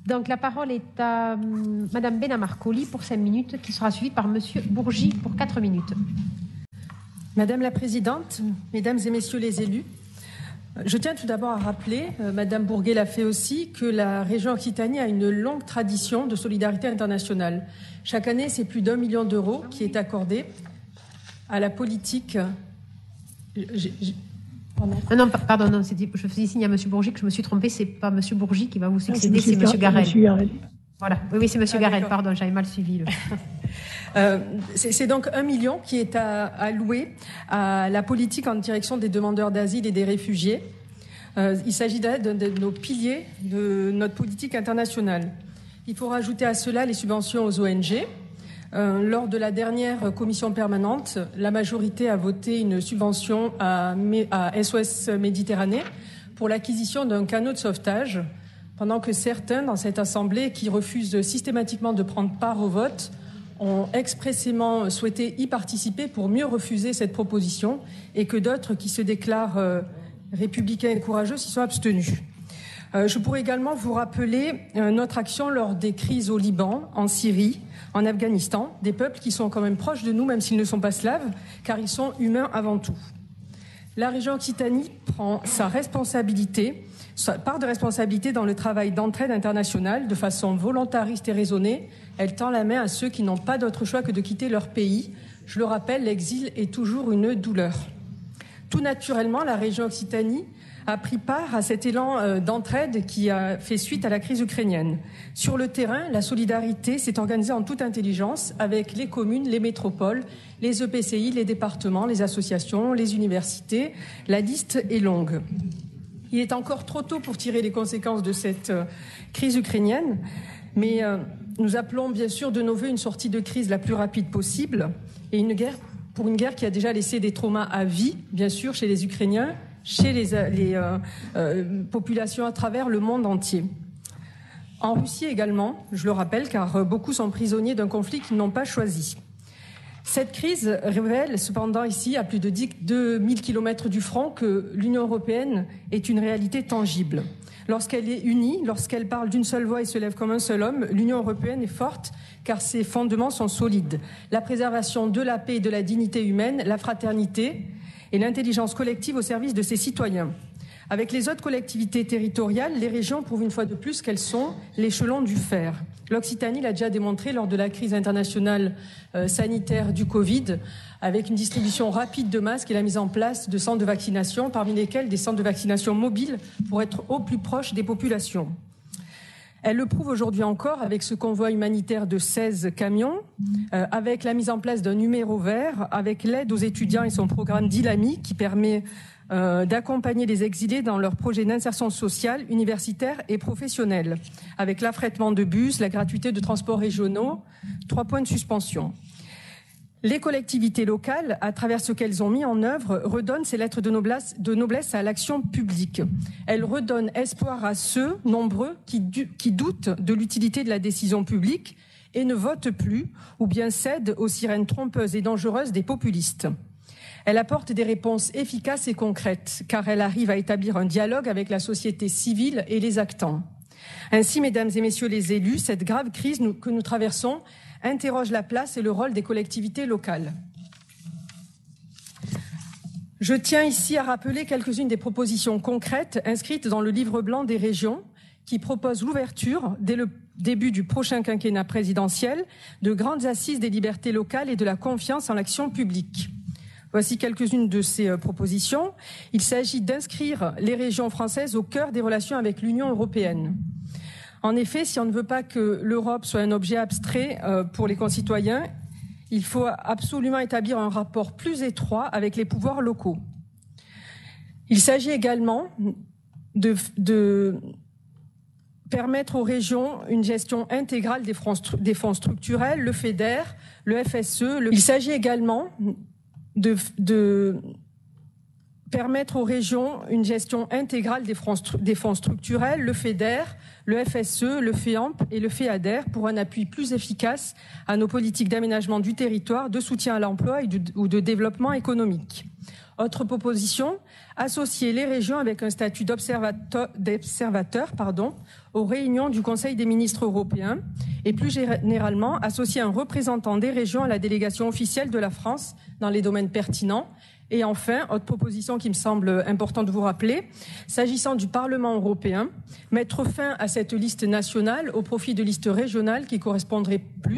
Donc la parole est à Madame Benamarcoli pour 5 minutes, qui sera suivie par Monsieur Bourgi pour 4 minutes. Madame la Présidente, Mesdames et Messieurs les élus, je tiens tout d'abord à rappeler, Madame Bourguet l'a fait aussi, que la région Occitanie a une longue tradition de solidarité internationale. Chaque année, c'est plus d'1 million d'euros qui est accordé à la politique. Non, pardon, non, je faisais signe à Monsieur Bourgi que je me suis trompée, c'est pas Monsieur Bourgi qui va vous succéder, c'est Monsieur Garel. Voilà, oui, c'est Monsieur Garel, pardon, j'avais mal suivi. C'est donc 1 million qui est alloué à la politique en direction des demandeurs d'asile et des réfugiés. Il s'agit d'un de nos piliers de notre politique internationale. Il faut rajouter à cela les subventions aux ONG. Lors de la dernière commission permanente, la majorité a voté une subvention à SOS Méditerranée pour l'acquisition d'un canot de sauvetage, pendant que certains dans cette Assemblée qui refusent systématiquement de prendre part au vote ont expressément souhaité y participer pour mieux refuser cette proposition et que d'autres qui se déclarent républicains et courageux s'y sont abstenus. Je pourrais également vous rappeler notre action lors des crises au Liban, en Syrie, en Afghanistan, des peuples qui sont quand même proches de nous, même s'ils ne sont pas slaves, car ils sont humains avant tout. La région Occitanie prend sa part de responsabilité dans le travail d'entraide internationale de façon volontariste et raisonnée. Elle tend la main à ceux qui n'ont pas d'autre choix que de quitter leur pays. Je le rappelle, l'exil est toujours une douleur. Tout naturellement, la région Occitanie a pris part à cet élan d'entraide qui a fait suite à la crise ukrainienne. Sur le terrain, la solidarité s'est organisée en toute intelligence avec les communes, les métropoles, les EPCI, les départements, les associations, les universités. La liste est longue. Il est encore trop tôt pour tirer les conséquences de cette crise ukrainienne, mais nous appelons bien sûr de nos vœux une sortie de crise la plus rapide possible et une guerre qui a déjà laissé des traumas à vie, bien sûr, chez les Ukrainiens, chez les populations à travers le monde entier. En Russie également, je le rappelle, car beaucoup sont prisonniers d'un conflit qu'ils n'ont pas choisi. Cette crise révèle cependant ici, à plus de 2000 km du front, que l'Union européenne est une réalité tangible. Lorsqu'elle est unie, lorsqu'elle parle d'une seule voix et se lève comme un seul homme, l'Union européenne est forte car ses fondements sont solides. La préservation de la paix et de la dignité humaine, la fraternité et l'intelligence collective au service de ses citoyens. Avec les autres collectivités territoriales, les régions prouvent une fois de plus qu'elles sont l'échelon du fer. L'Occitanie l'a déjà démontré lors de la crise internationale sanitaire du Covid, avec une distribution rapide de masques et la mise en place de centres de vaccination, parmi lesquels des centres de vaccination mobiles pour être au plus proche des populations. Elle le prouve aujourd'hui encore avec ce convoi humanitaire de 16 camions, avec la mise en place d'un numéro vert, avec l'aide aux étudiants et son programme Dilami qui permet d'accompagner les exilés dans leurs projets d'insertion sociale, universitaire et professionnelle, avec l'affrètement de bus, la gratuité de transports régionaux, 3 points de suspension. Les collectivités locales, à travers ce qu'elles ont mis en œuvre, redonnent ces lettres de noblesse à l'action publique. Elles redonnent espoir à ceux, nombreux, qui doutent de l'utilité de la décision publique et ne votent plus ou bien cèdent aux sirènes trompeuses et dangereuses des populistes. Elle apporte des réponses efficaces et concrètes, car elle arrive à établir un dialogue avec la société civile et les actants. Ainsi, mesdames et messieurs les élus, cette grave crise que nous traversons interroge la place et le rôle des collectivités locales. Je tiens ici à rappeler quelques-unes des propositions concrètes inscrites dans le livre blanc des régions qui propose l'ouverture, dès le début du prochain quinquennat présidentiel, de grandes assises des libertés locales et de la confiance en l'action publique. Voici quelques-unes de ces propositions. Il s'agit d'inscrire les régions françaises au cœur des relations avec l'Union européenne. En effet, si on ne veut pas que l'Europe soit un objet abstrait pour les concitoyens, il faut absolument établir un rapport plus étroit avec les pouvoirs locaux. Il s'agit également de permettre aux régions une gestion intégrale des fonds structurels, le FEDER, le FSE. Il s'agit également de permettre aux régions une gestion intégrale des fonds structurels, le FEDER, le FSE, le FEAMP et le FEADER pour un appui plus efficace à nos politiques d'aménagement du territoire, de soutien à l'emploi ou de développement économique. Autre proposition, associer les régions avec un statut d'observateur aux réunions du Conseil des ministres européens et plus généralement associer un représentant des régions à la délégation officielle de la France dans les domaines pertinents. Et enfin, autre proposition qui me semble important de vous rappeler, s'agissant du Parlement européen, mettre fin à cette liste nationale au profit de listes régionales qui correspondraient plus